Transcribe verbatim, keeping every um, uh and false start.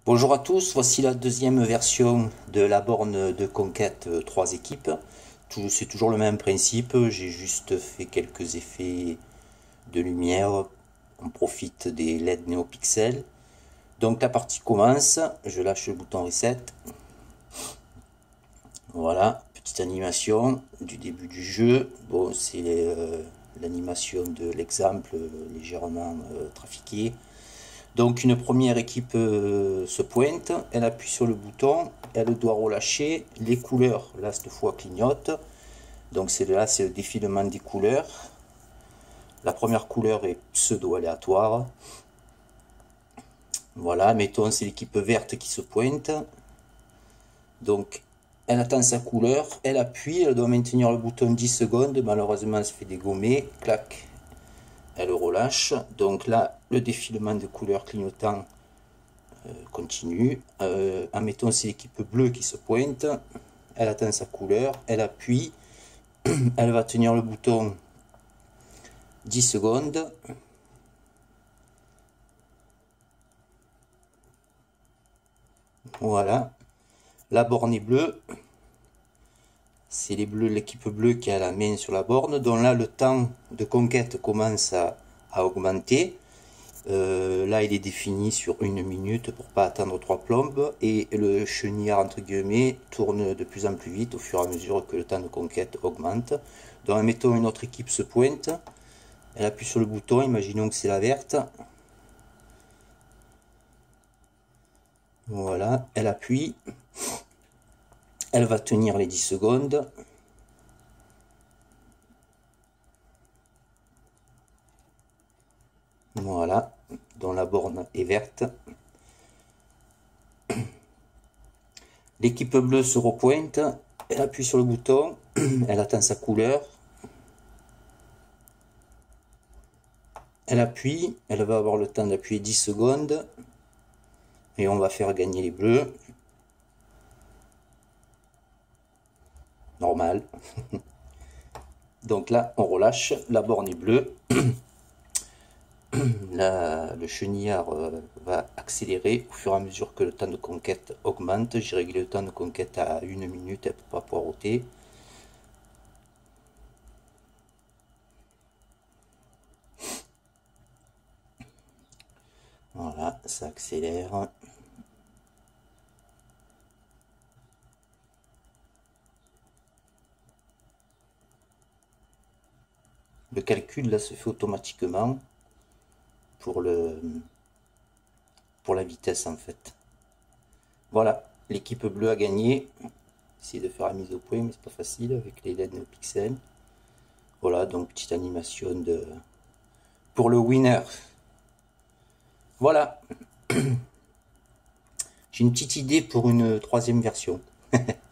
Bonjour à tous, voici la deuxième version de la borne de conquête euh, trois équipes. Tout- C'est toujours le même principe, j'ai juste fait quelques effets de lumière, on profite des L E D NeoPixel. Donc la partie commence, je lâche le bouton reset. Voilà, petite animation du début du jeu. Bon, c'est euh, l'animation de l'exemple euh, légèrement euh, trafiqué. Donc une première équipe euh, se pointe, elle appuie sur le bouton, elle doit relâcher, les couleurs, là cette fois clignotent, donc c'est là c'est le défilement des couleurs. La première couleur est pseudo-aléatoire. Voilà, mettons c'est l'équipe verte qui se pointe. Donc elle attend sa couleur, elle appuie, elle doit maintenir le bouton dix secondes, malheureusement elle se fait dégommer, clac, elle relâche. Donc là, le défilement de couleurs clignotant continue. Euh, admettons, c'est l'équipe bleue qui se pointe. Elle atteint sa couleur, elle appuie, elle va tenir le bouton dix secondes. Voilà. La borne est bleue. C'est les bleus, l'équipe bleue qui a la main sur la borne. Donc là, le temps de conquête commence à, à augmenter. Euh, là, il est défini sur une minute pour pas attendre trois plombes. Et le chenillard, entre guillemets, tourne de plus en plus vite au fur et à mesure que le temps de conquête augmente. Donc, mettons une autre équipe se pointe. Elle appuie sur le bouton, imaginons que c'est la verte. Voilà, elle appuie. Elle va tenir les dix secondes. Voilà, dont la borne est verte. L'équipe bleue se repointe, elle appuie sur le bouton, elle attend sa couleur. Elle appuie, elle va avoir le temps d'appuyer dix secondes. Et on va faire gagner les bleus. Normal. Donc là, on relâche, la borne est bleue. Là, le chenillard euh, va accélérer au fur et à mesure que le temps de conquête augmente. J'ai réglé le temps de conquête à une minute pour pas poireauter. Voilà, ça accélère. Le calcul là se fait automatiquement pour le pour la vitesse en fait. Voilà, l'équipe bleue a gagné. Essayez de faire la mise au point, mais c'est pas facile avec les L E D NeoPixel. Voilà, donc petite animation de pour le winner. Voilà. J'ai une petite idée pour une troisième version.